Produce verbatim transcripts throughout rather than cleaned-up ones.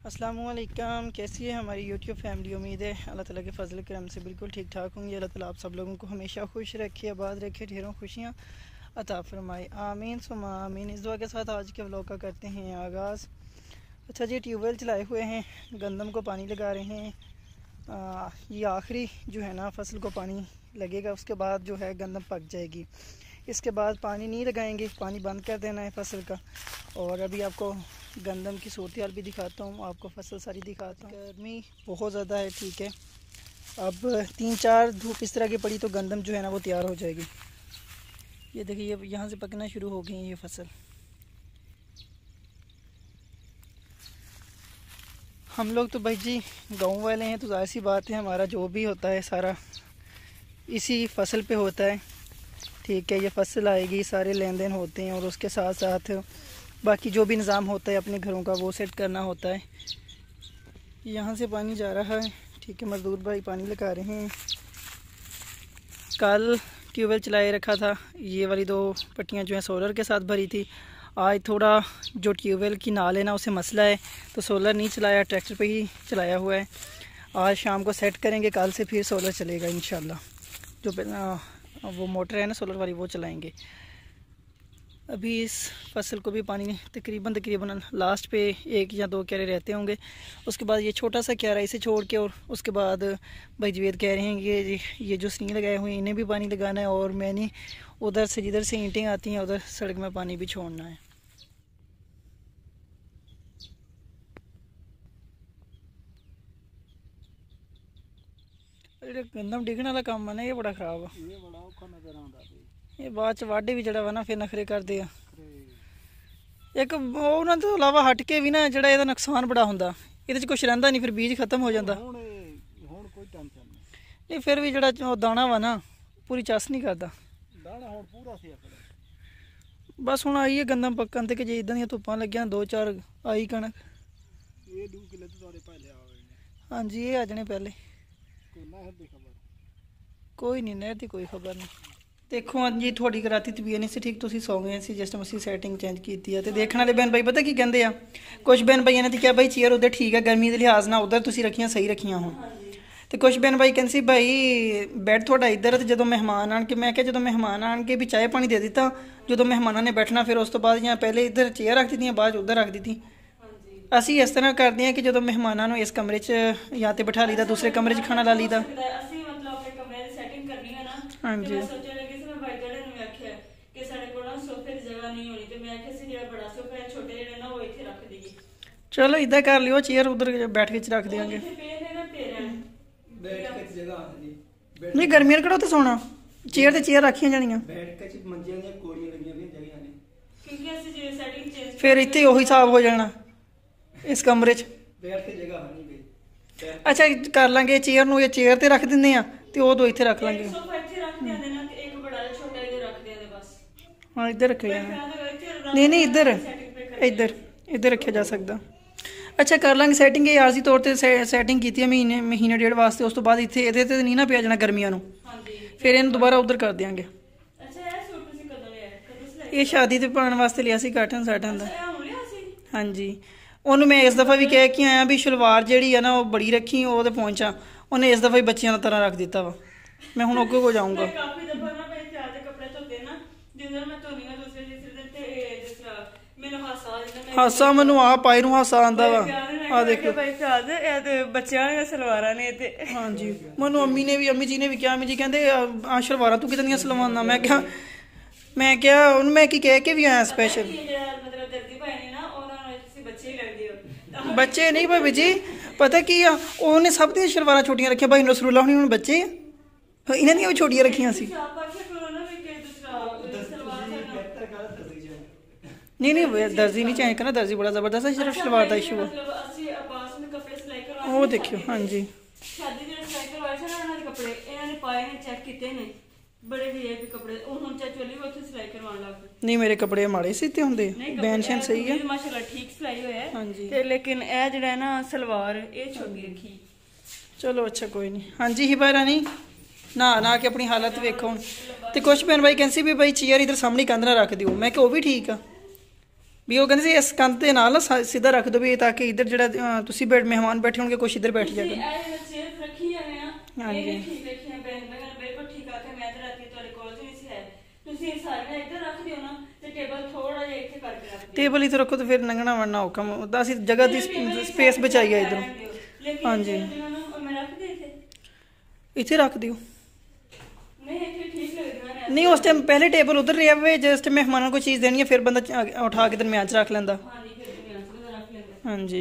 अस्सलामुअलैकुम। कैसी है हमारी यूट्यूब फैमिली? उम्मीद है अल्लाह ताला के फजल करम से बिल्कुल ठीक ठाक होंगे। अल्लाह ताला आप सब लोगों को हमेशा खुश रखे, आबाद रखे, ढेरों खुशियाँ अता फरमाए, आमीन सुमा आमीन। इस दुआ के साथ आज के व्लॉग का करते हैं आगाज़। अच्छा जी, ट्यूबवेल चलाए हुए हैं, गंदम को पानी लगा रहे हैं। आ, ये आखिरी जो है ना फसल को पानी लगेगा, उसके बाद जो है गंदम पक जाएगी। इसके बाद पानी नहीं लगाएंगे, पानी बंद कर देना है फसल का। और अभी आपको गंदम की सूरत हाल भी दिखाता हूँ, आपको फसल सारी दिखाता हूँ। गर्मी बहुत ज़्यादा है, ठीक है। अब तीन चार धूप इस तरह की पड़ी तो गंदम जो है ना वो तैयार हो जाएगी। ये देखिए, ये यहाँ से पकना शुरू हो गई है ये फसल। हम लोग तो भाई जी गाँव वाले हैं, तो ज़ाहिर सी बात है हमारा जो भी होता है सारा इसी फसल पे होता है, ठीक है। ये फसल आएगी, सारे लेन देन होते हैं, और उसके साथ साथ बाकी जो भी निज़ाम होता है अपने घरों का वो सेट करना होता है। यहाँ से पानी जा रहा है, ठीक है। मज़दूर भाई पानी लगा रहे हैं। कल ट्यूबवेल चलाए रखा था, ये वाली दो पट्टियाँ जो हैं सोलर के साथ भरी थी। आज थोड़ा जो ट्यूबवेल की नाल है ना उसे मसला है, तो सोलर नहीं चलाया, ट्रैक्टर पे ही चलाया हुआ है। आज शाम को सेट करेंगे, कल से फिर सोलर चलेगा इंशाल्लाह। जो वो मोटर है ना सोलर वाली वो चलाएंगे। अभी इस फसल को भी पानी तकरीबन तकरीबन लास्ट पे एक या दो क्यारे रहते होंगे। उसके बाद ये छोटा सा क्यारा इसे छोड़ के, और उसके बाद भाई जवेद कह रहे हैं कि ये जो स्नी लगाए हुए हैं इन्हें भी पानी लगाना है, और मैंने उधर से जिधर से ईंटें आती हैं उधर सड़क में पानी भी छोड़ना है। गंदम डिगने वाला काम है ना, ये बड़ा खराब है। ये बड़ा औखा नजर आंदा है। ये बाद च वाढे भी जड़ा वा ना फिर नखरे करदे आ। एक उन्हां तो अलावा हट के भी ना जड़ा ਇਹਦਾ नुकसान बड़ा ਹੁੰਦਾ, ਇਹਦੇ ਚ ਕੁਝ ਰਹਿੰਦਾ ਨਹੀਂ, ਫਿਰ ਬੀਜ ਖਤਮ ਹੋ ਜਾਂਦਾ। ਹੁਣ ਹੁਣ ਕੋਈ ਟੈਨਸ਼ਨ ਨਹੀਂ, ਨਹੀਂ ਫਿਰ ਵੀ ਜਿਹੜਾ ਉਹ ਦਾਣਾ ਵਾ ਨਾ ਪੂਰੀ ਚਸ ਨਹੀਂ ਕਰਦਾ। ਦਾਣਾ ਹੁਣ ਪੂਰਾ ਸੀ ਆਪਣੇ। ਬਸ ਹੁਣ ਆਈ ਹੈ ਗੰਦਮ ਪੱਕਣ ਤੇ, ਕਿ ਜੇ ਇਦਾਂ ਦੀਆਂ ਧੁੱਪਾਂ ਲੱਗੀਆਂ ਦੋ ਚਾਰ ਆਈ ਕਣਕ। ਇਹ ਦੋ ਕਿੱਲੇ ਤੋਂ ਤੁਹਾਡੇ ਪਹਿਲੇ ਆ ਗਏ ਨੇ। ਹਾਂਜੀ, ਇਹ ਆ ਜਾਣੇ ਪਹਿਲੇ। कोई नहीं, नहर की कोई खबर नहीं। देखो हाँ जी, थोड़ी कराती तबीयत नहीं सी ठीक, तुम सौ गए सी जिस टाइम असी सैटिंग चेंज की है। तो देखने वाले बहन भाई पता की कहते हैं, कुछ बहन भाइयों ने तो क्या भाई चेयर उधर ठीक है, गर्मी के लिहाज ना उधर तुम रखियां सही रखियां हो। तो कुछ बहन भाई कहते भाई बैड थोड़ा इधर है, तो जो मेहमान आन के मैं क्या जो मेहमान आन के भी चाय पानी दे दिता, जो मेहमानों ने बैठना फिर उस तो बाद या पहले इधर चेयर रख दी, बाद उधर रख दी। ਅਸੀਂ ਇਸ ਤਰ੍ਹਾਂ ਕਰਦੇ ਹਾਂ ਕਿ ਜਦੋਂ ਮਹਿਮਾਨਾਂ ਨੂੰ ਇਸ ਕਮਰੇ 'ਚ ਜਾਂ ਤੇ ਬਿਠਾ ਲਈਦਾ, ਦੂਸਰੇ ਕਮਰੇ 'ਚ ਖਾਣਾ ਲਾ ਲਈਦਾ। ਅਸੀਂ ਮਤਲਬ ਆਪਣੇ ਕਮਰੇ ਦੀ ਸੈਟਿੰਗ ਕਰਨੀ ਹੈ ਨਾ। ਹਾਂਜੀ, ਮੈਂ ਸੋਚਣ ਲੱਗੀ ਸੀ, ਮੈਂ ਭਾਈ ਜਿਹੜੇ ਨੂੰ ਆਖਿਆ ਕਿ ਸਾਡੇ ਕੋਲ ਨਾ ਸੋਫੇ ਦੀ ਜਗ੍ਹਾ ਨਹੀਂ ਹੋਣੀ, ਤੇ ਮੈਂ ਆਖਿਆ ਸੀ ਜਿਹੜਾ ਬੜਾ ਸੋਫਾ ਹੈ ਛੋਟੇ ਜਿਹੜੇ ਨਾ ਉਹ ਇੱਥੇ ਰੱਖ ਦਈਏ। ਚਲੋ ਇਦਾਂ ਕਰ ਲਿਓ, ਚੇਅਰ ਉਧਰ ਬੈਠ ਕੇ ਚ ਰੱਖ ਦਿਆਂਗੇ। ਬੈਠ ਕੇ ਜਗ੍ਹਾ ਆਉਂਦੀ ਨਹੀਂ, ਗਰਮੀਆਂ ਕਿਹੜਾ ਉੱਥੇ ਸੌਣਾ, ਚੇਅਰ ਤੇ ਚੇਅਰ ਰੱਖੀਆਂ ਜਾਣੀਆਂ। ਬੈਠ ਕੇ ਚ ਮੰਜੀਆਂ ਦੀਆਂ ਕੋੜੀਆਂ ਲੱਗੀਆਂ ਹੋਈਆਂ ਜਗ੍ਹਾ ਨੇ, ਕਿਉਂਕਿ ਅਸੀਂ ਜੇ ਸੈਟਿੰਗ ਚੇਂਜ ਫਿਰ ਇੱਥੇ ਉਹੀ ਹਿਸਾਬ ਹੋ ਜਾਣਾ इस कमरे च बैठ के जगह नहीं गई। अच्छा कर लांगे चेयर नु, ये चेयर ते रख दिंदे आ ते ओ दो इत्थे रख लांगे। सोफा इत्थे रख दे देना ते एक बड़ा छोटा इधर रख दे दे बस। हां इधर रखे जाना, नहीं नहीं इधर इधर इधर रखा जा सकदा। अच्छा कर लांगे सैटिंग, ये आरजी तौर ते सैटिंग कीती है महीने महीने डेढ़ वास्ते। उस तो बाद इत्थे इहदे ते नहीं ना पिया जाना गर्मियां नु। हां जी, फिर इहनु दोबारा उधर कर देंगे। अच्छा ये सूट तुसी कदों लिया, कदों सिलाई? ये शादी ते पाने वास्ते लिया सी काटन साटन दा। अच्छा हुन लिया सी? हां जी, ਉਹਨੂੰ ਮੈਂ ਇਸ ਦਫਾ ਵੀ ਕਹਿ ਕੇ ਆਇਆ ਵੀ ਸ਼ਲਵਾਰ ਜਿਹੜੀ ਆ ਨਾ ਉਹ ਬੜੀ ਰੱਖੀ, ਉਹਦੇ ਪਹੁੰਚਾ ਉਹਨੇ ਇਸ ਦਫਾ ਹੀ ਬੱਚਿਆਂ ਦਾ ਤਰ੍ਹਾਂ ਰੱਖ ਦਿੱਤਾ ਵਾ। ਮੈਂ ਹੁਣ ਅੱਗੇ ਕੋ ਜਾਊਂਗਾ। ਕਾਫੀ ਦਫਾ ਨਾ ਮੈਂ ਚਾਰ ਦੇ ਕੱਪੜੇ ਧੋਤੇ ਨਾ, ਜਿੰਦਰ ਮੈਂ ਧੋਨੀ ਨਾ ਦੂਸਰੇ ਜਿਸ ਦਿਨ ਤੇ ਜਿਸ ਤਰ੍ਹਾਂ ਮੈਨੂੰ ਹਾਸਾ ਆ ਜਾਂਦਾ। ਮੈਂ ਹਾਸਾ ਮੈਨੂੰ ਆ ਪਾਈ ਨੂੰ ਹਾਸਾ ਆਂਦਾ ਵਾ। ਆ ਦੇਖੋ ਭਾਈ ਚਾਦ ਇਹ ਤੇ ਬੱਚਿਆਂ ਦੀਆਂ ਸਲਵਾਰਾਂ ਨੇ ਤੇ। ਹਾਂਜੀ, ਮੈਨੂੰ ਅੰਮੀ ਨੇ ਵੀ ਅੰਮੀ ਜੀ ਨੇ ਵੀ ਕਿਹਾ, ਅੰਮੀ ਜੀ ਕਹਿੰਦੇ ਆ ਸ਼ਲਵਾਰਾਂ ਤੂੰ ਕਿਦਾਂ ਦੀਆਂ ਸਲਵਾਨਾ? ਮੈਂ ਕਿਹਾ ਮੈਂ ਕਿਹਾ ਉਹਨੂੰ ਮੈਂ ਕੀ ਕਹਿ ਕੇ ਵੀ ਆਇਆ ਸਪੈਸ਼ਲ। ਮਤਲਬ ਦਰਦੀ ਭਾਈ ਨੇ ਨਾ बच्चे नहीं भाई जी, पता की आ उन्हें सब दी शलवारां छोटियां रखियां। भाई नसरुल्ला हुणी हुण बच्चे इन्हां दी भी छोटियां रखियां सी। नहीं नहीं दर्जी नहीं चेंज करना, दर्जी बड़ा जबरदस्त है, सिर्फ शलवार दा इशू है। वो देखियो। हाँ जी, शादी दे सिलाई करवाए थे ना इन्हां दे कपड़े, इन्हां ने पाए ने चेक कीते ने, बड़े वीआईपी कपड़े। ओ हुण चाचोली भी उत्थे सिलाई करवाउण लग पई। नहीं मेरे कपड़े माड़े सीते हुंदे, बैन शैन सही है माशाल्लाह, ठीक सिलाई होया है। हां जी, ते लेकिन ए जेड़ा है ना सलवार ए छोटी रखी। चलो अच्छा कोई नहीं। हां जी हिबा रानी ना ना के अपनी हालत वेखो हुण। ते कुछ बहन भाई कहंसी भी भाई चेयर इधर सामने कंध ना रख दियो, मैं कि ओ भी ठीक आ। भी वो कहते इस कंध के नाल ना सीधा रख दो भी ताकि इधर जो तुम बैठ मेहमान बैठे होंगे कुछ इधर बैठ जाएगा। हाँ जी टेबल इतने रखो तो फिर लंघना वड़ना औखा असं जगह की स्पेस बचाई है इधर। हाँ जी इतने रख दियो नहीं उस टाइम पहले टेबल उधर रहा हुए जिस टाइम मेहमानों को चीज़ देनी है फिर बंदा उठा के दरम्यान च रख लेंदा। हाँ जी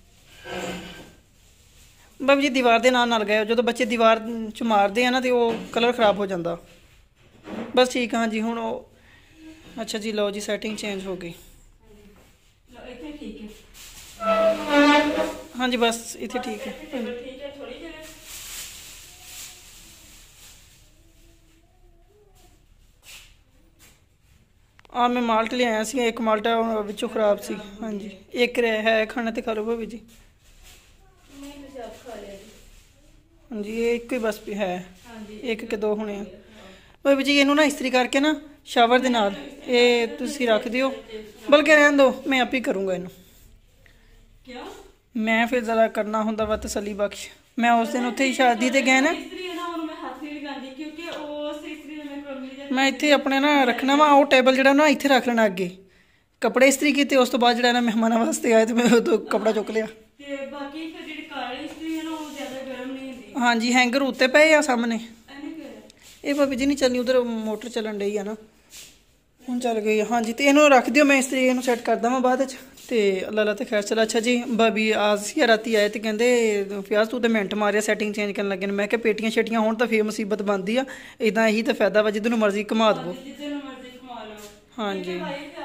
बाबू जी दीवार के नाल नाल गए जो बच्चे दीवार च मारते हैं ना तो वो कलर खराब हो जाता। बस ठीक। हाँ जी हुण अच्छा जी लो जी सैटिंग चेंज हो गई। हाँ जी बस इतने ठीक है। हाँ मैं माल्ट ले आया सी एक माल्टा विचों खराब सी। हाँ जी एक है खाना तो खा लो भाभी जी। हाँ जी एक ही बस है एक के दो होने भाभी जी इनू ना इस्त्री करके ना शावर के नाल ये तुसी रख दियो बल्कि रहन दो मैं आप ही करूँगा इनू। मैं फिर ज़रा करना होंदा वा तसली बख्श मैं उस दिन उत्थे शादी ते गए ना मैं इत्थे अपने ना रखना वा वो टेबल जरा ना इत्थे रख लेना अगे कपड़े इस्त्री किए उस तो बाद जो मेहमानों वास्ते आए तो मैं तो कपड़ा चुक लिया। हाँ जी हैंगर उत्ते पे या सामने ये भाभी जी नहीं चलनी उधर मोटर चलन रही है ना हूँ चल गई। हाँ जी तो इनू रख दियो मैं इस्त्री इनू सैट कर देव बाद तो अल्लाह अल्लाह तो खैर चला। अच्छा जी भाभी आज या राती आए तो कहते फियाज तू तो मिनट मारिया सैटिंग चेंज करन लगे मैं क्या पेटियां शेटियां होण तो फिर मुसीबत बनती आ इदा यही तो फायदा वा जिधर मर्जी घुमा दो। हाँ जी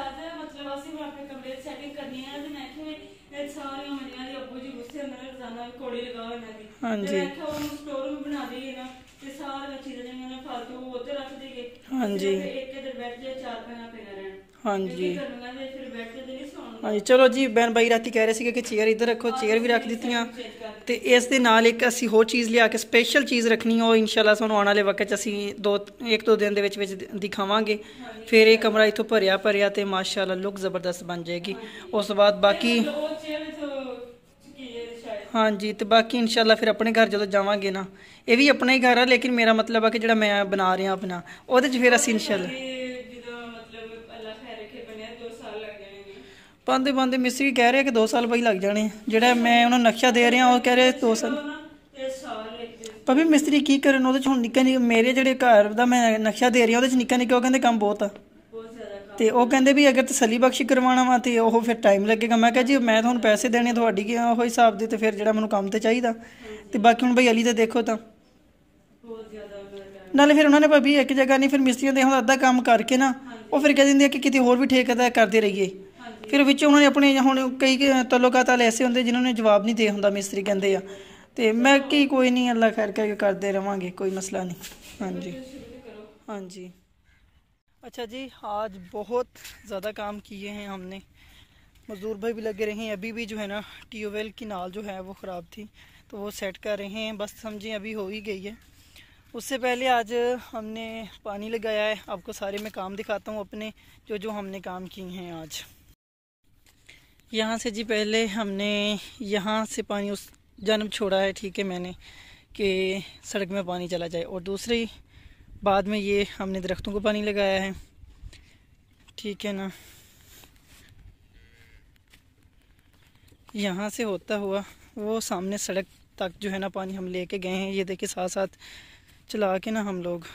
हाँ जी हाँ जी हाँ जी हाँ जी चलो जी बहन भाई राती कह रहे थे कि चेयर इधर रखो चेयर भी रख दित्तियां तो इस दे नाल एक असी होर चीज़ लिया के स्पेशल चीज़ रखनी हो इंशाल्लाह सानू आने वाले वक्त असी दो एक दो दिन दे विच विच दिखावांगे फिर ये कमरा इत्थों भरिया भरिया तो माशाल्लाह लुक ज़बरदस्त बन जाएगी। उस बाद बाकी हाँ जी तो बाकी इंशाल्लाह फिर अपने घर जो जावांगे ना ये भी अपना ही घर है लेकिन मेरा मतलब है कि जो मैं बना रहा अपना वो फिर असी इंशाल्लाह पाँदे पाँदे मिस्त्री कह रहे कि दो साल भाई लग जाने जोड़ा मैं उन्होंने नक्शा दे रहा वो कह रहे दो साल भाभी मिस्त्री की करन वो निक्का निक्का मेरे जोड़े घर का मैं नक्शा दे रही हूँ निक्का निक्का वो कहते कम बहुत आ तो वो कहते भी अगर तसली बख्शी करवाना वा तो वह फिर टाइम लगेगा। मैं कहा जी मैं तो पैसे देने थोड़ी वो हिसाब दे तो फिर जो मैं काम तो चाहिए तो बाकी हूँ भाई अली तो देखो तो नाले फिर उन्होंने भाभी एक जगह नहीं फिर मिस्त्रियों के अद्धा काम करके ना वो फिर कह देंगे कि कितने होर भी ठेकेदार करते रहिए फिर विच उन्होंने अपने हुण कई तल्लुकात ऐसे होंगे जिन्होंने जवाब नहीं दे होंदा मिस्त्री कहते हैं तो मैं कि कोई नहीं अल्लाह खैर करके करते रहांगे कोई मसला नहीं। हाँ जी हाँ जी अच्छा जी आज बहुत ज़्यादा काम किए हैं हमने मज़दूर भाई भी लगे रहे हैं अभी भी जो है ना ट्यूबवेल की नाल जो है वो ख़राब थी तो वो सेट कर रहे हैं बस समझें अभी हो ही गई है। उससे पहले आज हमने पानी लगाया है आपको सारे मैं काम दिखाता हूँ अपने जो जो हमने काम किए हैं आज। यहाँ से जी पहले हमने यहाँ से पानी उस जानब छोड़ा है ठीक है मैंने कि सड़क में पानी चला जाए और दूसरी बाद में ये हमने दरख्तों को पानी लगाया है ठीक है ना। यहाँ से होता हुआ वो सामने सड़क तक जो है ना पानी हम लेके गए हैं ये देखिए साथ साथ चला के ना हम लोग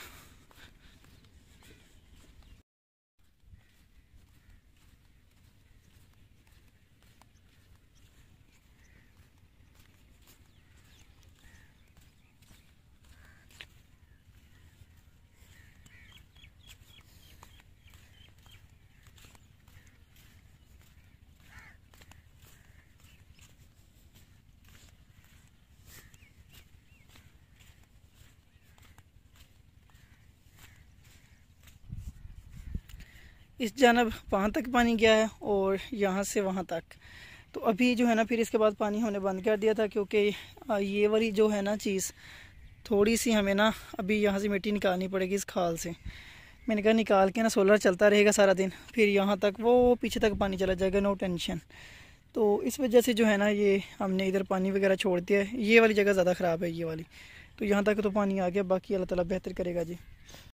इस जानब वहाँ तक पानी गया है और यहाँ से वहाँ तक तो अभी जो है ना फिर इसके बाद पानी होने बंद कर दिया था क्योंकि ये वाली जो है ना चीज़ थोड़ी सी हमें ना अभी यहाँ से मिट्टी निकालनी पड़ेगी इस खाल से मैंने कहा निकाल के ना सोलर चलता रहेगा सारा दिन, फिर यहाँ तक वो पीछे तक पानी चला जाएगा, नो टेंशन। तो इस वजह से जो है ना ये हमने इधर पानी वगैरह छोड़ दिया है। ये वाली जगह ज़्यादा ख़राब है ये वाली, तो यहाँ तक तो पानी आ गया, बाकी अल्लाह ताला बेहतर करेगा जी।